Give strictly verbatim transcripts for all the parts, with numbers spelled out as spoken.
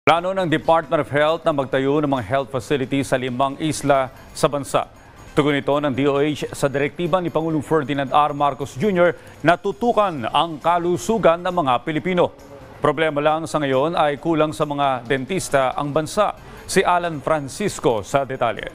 Plano ng Department of Health na magtayo ng mga health facilities sa limang isla sa bansa. Tugon ito ng D O H sa direktiba ni Pangulong Ferdinand R. Marcos Junior na tutukan ang kalusugan ng mga Pilipino. Problema lang sa ngayon ay kulang sa mga dentista ang bansa. Si Alan Francisco sa detalye.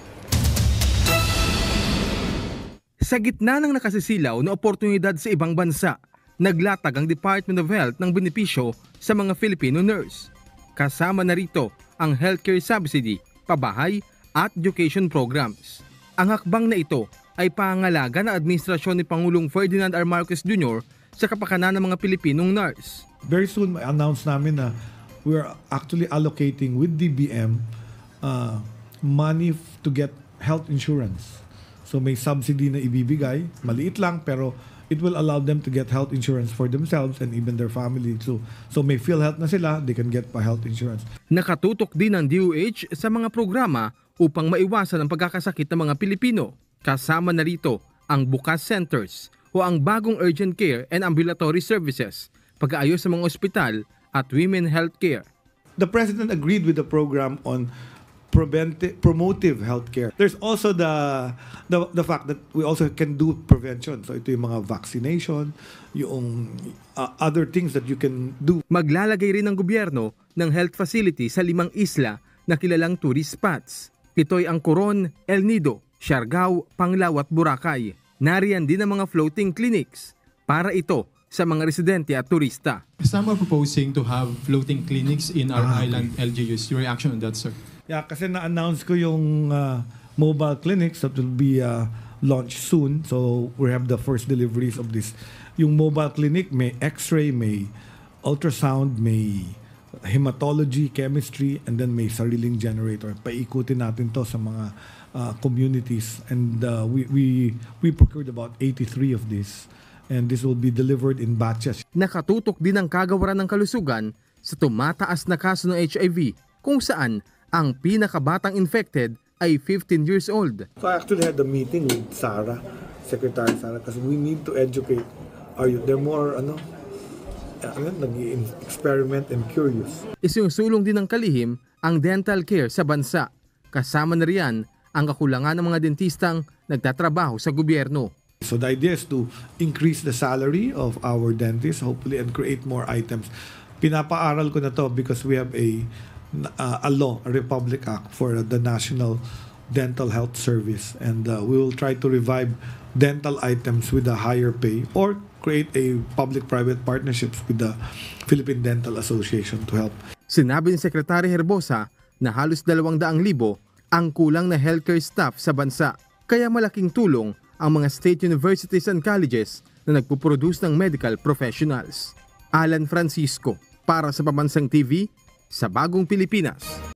Sa gitna ng nakasisilaw na oportunidad sa ibang bansa, naglatag ang Department of Health ng benepisyo sa mga Filipino nurse. Kasama na rito ang healthcare subsidy, pabahay at education programs. Ang hakbang na ito ay pangangalaga ng administrasyon ni Pangulong Ferdinand R. Marcos Junior sa kapakanan ng mga Pilipinong nurse. Very soon, ma-announce namin na we're actually allocating with D B M uh, money to get health insurance. So may subsidy na ibibigay, maliit lang pero it will allow them to get health insurance for themselves and even their family. So, so may PhilHealth na sila, they can get pa health insurance. Nakatutok din ng D O H sa mga programa upang maiwasan ang pagkakasakit ng mga Pilipino. Kasama na rito ang Bukas Centers o ang bagong urgent care and ambulatory services, pag-aayos sa mga ospital at women health care. The President agreed with the program on preventive, promotive healthcare. There's also the, the the fact that we also can do prevention. So ito yung mga vaccination, yung uh, other things that you can do. Maglalagay rin ng gobyerno ng health facility sa limang isla na kilalang tourist spots. Ito'y ang Coron, El Nido, Siargao, Panglao at Boracay. Nariyan din ang mga floating clinics para ito sa mga residente at turista. Some are proposing to have floating clinics in our ah, island okay. L G Us. Your reaction on that, sir? Yeah, kasi na-announce ko yung uh, mobile clinics that will be uh, launched soon. So we have the first deliveries of this. Yung mobile clinic may x-ray, may ultrasound, may hematology, chemistry, and then may sariling generator. Paikutin natin to sa mga uh, communities. And uh, we, we, we procured about eighty-three of this. And this will be delivered in batches. Nakatutok din ang kagawaran ng kalusugan sa tumataas na kaso ng H I V kung saan ang pinakabatang infected ay fifteen years old. So I actually had a meeting with Sarah, Secretary Sarah, because we need to educate our youth. They're more, ano, nag-experiment and curious. Isinusulong din ng kalihim ang dental care sa bansa. Kasama na riyan ang kakulangan ng mga dentistang nagtatrabaho sa gobyerno. So the idea is to increase the salary of our dentists, hopefully, and create more items. Pinapaaral ko na to because we have a Uh, a law, a Republic Act for uh, the National Dental Health Service, and uh, we will try to revive dental items with a higher pay or create a public-private partnerships with the Philippine Dental Association to help. Sinabi ni Secretary Herbosa na halos dalawang daang libo ang kulang na healthcare staff sa bansa, kaya malaking tulong ang mga state universities and colleges na nagpuproduce ng medical professionals. Alan Francisco para sa Pambansang T V sa Bagong Pilipinas.